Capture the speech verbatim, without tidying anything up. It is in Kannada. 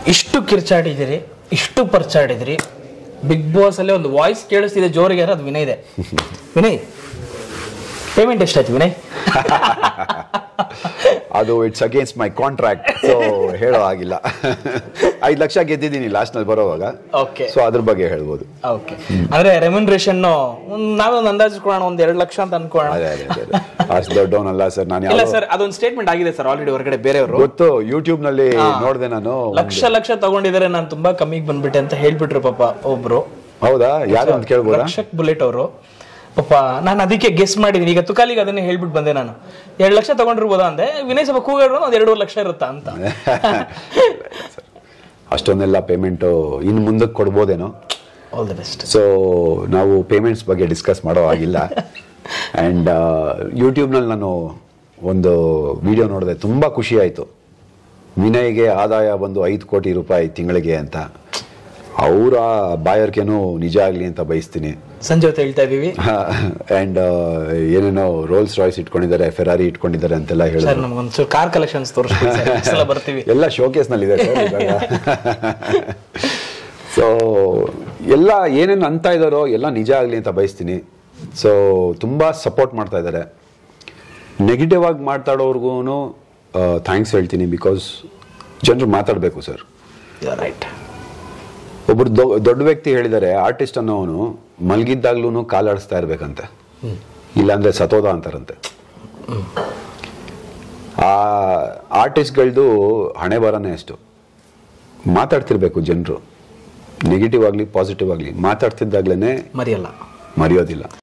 ಇಷ್ಟು ಕಿರ್ಚಾಡಿದಿರಿ, ಇಷ್ಟು ಪರ್ಚಾಡಿದಿರಿ, ಬಿಗ್ ಬಾಸ್ ಅಲ್ಲಿ ಒಂದು ವಾಯ್ಸ್ ಕೇಳಿಸ್ತಿದೆ ಜೋರಿಗೆ, ಅದು ವಿನಯ್ ಇದೆ. ವಿನಯ್ ಪೇಮೆಂಟ್ ಎಷ್ಟಾಯ್ತು ವಿನಯ್? ಅದು it's against my contract, so ಹೇಳೋ ಆಗಿಲ್ಲ. ಐದು ಲಕ್ಷ ಗೆದ್ದಿದ್ದೀನಿ ಲಾಸ್ಟ್ ನಲ್ಲಿ ಬರೋವಾಗ. ಓಕೆ, ಸೊ ಅದ್ರ ಬಗ್ಗೆ ಹೇಳ್ಬೋದು. ಓಕೆ, ಅಂದ್ರೆ ರೆಮ್ಯುನರೇಷನ್ ನಾವೇ ಒಂದು ಅಂದಾಜು ಕೊಡೋಣ, ಒಂದ್ ಎರಡು ಲಕ್ಷ ಅಂತ ಅನ್ಕೋಣ. ಅಷ್ಟು ದೊಡ್ಡವನಲ್ಲ ಸರ್ ನಾನು. ಇಲ್ಲ ಸರ್, ಅದೊಂದು ಸ್ಟೇಟ್ಮೆಂಟ್ ಆಗಿದೆ ಸರ್ ಆಲ್ರೆಡಿ ಹೊರಗಡೆ, ಬೇರೆಯವರು ಗೊತ್ತು, ಯೂಟ್ಯೂಬ್ ನಲ್ಲಿ ನೋಡಿದೆ ನಾನು. ಲಕ್ಷ ಲಕ್ಷ ತಗೊಂಡಿದ್ದಾರೆ, ನಾನು ತುಂಬಾ ಕಮ್ಮಿಗೆ ಬಂದ್ಬಿಟ್ಟೆ ಅಂತ ಹೇಳ್ಬಿಟ್ರು ಪಾಪ ಒಬ್ರು. ಹೌದಾ? ಯಾರು ಅಂತ ಕೇಳ್ಬೋದಾ? ರಕ್ಷಕ್ ಬುಲೆಟ್ ಅವರು ಪಾಪ. ನಾನು ಅದಕ್ಕೆ ಗೆಸ್ ಮಾಡಿದೀನಿ, ಈಗ ತುಕಾಲಿಗೆ ಅದನ್ನೇ ಹೇಳ್ಬಿಟ್ಟು ಬಂದೆ ನಾನು. ಎರಡು ಲಕ್ಷ ತಗೊಂಡಿರ್ಬೋದಾ ಅಂದೆ, ವಿನಯ್ ಸ್ವಲ್ಪ ಕೂಗಾಡ್ರು ಒಂದ್ ಎರಡೂವರೆ ಲಕ್ಷ ಇರುತ್ತಾ ಅಂತ. ಅಷ್ಟೊಂದೆಲ್ಲ ಪೇಮೆಂಟ್ ಇನ್ನು ಮುಂದಕ್ಕೆ ಕೊಡ್ಬೋದೇನೋ. All the best. ಸೊ ನಾವು ಪೇಮೆಂಟ್ಸ್ ಬಗ್ಗೆ ಡಿಸ್ಕಸ್ ಮಾಡೋ ಆಗಿಲ್ಲ. ಆ್ಯಂಡ್ ಯೂಟ್ಯೂಬ್ನಲ್ಲಿ ನಾನು ಒಂದು ವಿಡಿಯೋ ನೋಡಿದೆ, ತುಂಬ ಖುಷಿ ಆಯಿತು. ವಿನಯ್ಗೆ ಆದಾಯ ಬಂದು ಐದು ಕೋಟಿ ರೂಪಾಯಿ ತಿಂಗಳಿಗೆ ಅಂತ. ಅವರ ಬಾಯರ್ಕೆನೂ ನಿಜ ಆಗಲಿ ಅಂತ ಬಯಸ್ತೀನಿ. ಸಂಜೆ ಹೊತ್ತು ಹೇಳ್ತಾ ಇದೀವಿ. ಆ್ಯಂಡ್ ಏನೇನೋ ರೋಲ್ಸ್ ರಾಯ್ಸ್ ಇಟ್ಕೊಂಡಿದ್ದಾರೆ, ಫೆರಾರಿ ಇಟ್ಕೊಂಡಿದ್ದಾರೆ ಅಂತೆಲ್ಲ ಹೇಳಿದ್ರು. ನಮಗೊಂದು ಕಾರ್ ಕಲೆಕ್ಷನ್ಸ್ ತೋರಿಸ್ತೀವಿ, ಬರ್ತೀವಿ. ಎಲ್ಲ ಶೋಕೇಸ್ನಲ್ಲಿದೆ ಸರ್ ಇವಾಗ. ಸೊ ಎಲ್ಲ ಏನೇನು ಅಂತ ಇದ್ದಾರೋ ಎಲ್ಲ ನಿಜ ಆಗಲಿ ಅಂತ ಬಯಸ್ತೀನಿ. ಸೊ ತುಂಬ ಸಪೋರ್ಟ್ ಮಾಡ್ತಾ ಇದ್ದಾರೆ. ನೆಗೆಟಿವ್ ಆಗಿ ಮಾತಾಡೋರ್ಗು ಥ್ಯಾಂಕ್ಸ್ ಹೇಳ್ತೀನಿ, ಬಿಕಾಸ್ ಜನರು ಮಾತಾಡಬೇಕು ಸರ್. ರೈಟ್. ಒಬ್ರು ದೊಡ್ಡ ವ್ಯಕ್ತಿ ಹೇಳಿದ್ದಾರೆ, ಆರ್ಟಿಸ್ಟ್ ಅನ್ನೋವನು ಮಲಗಿದ್ದಾಗ್ಲೂ ಕಾಲಾಡಿಸ್ತಾ ಇರ್ಬೇಕಂತೆ, ಇಲ್ಲಾಂದ್ರೆ ಸತೋದ ಅಂತಾರಂತೆ. ಆ ಆರ್ಟಿಸ್ಟ್ಗಳದ್ದು ಹಣೆ ಬರನೇ ಅಷ್ಟು. ಮಾತಾಡ್ತಿರ್ಬೇಕು ಜನರು, ನೆಗೆಟಿವ್ ಆಗಲಿ ಪಾಸಿಟಿವ್ ಆಗಲಿ ಮಾತಾಡ್ತಿದ್ದಾಗ್ಲೇ ಮರೆಯಲ್ಲ, ಮರೆಯೋದಿಲ್ಲ.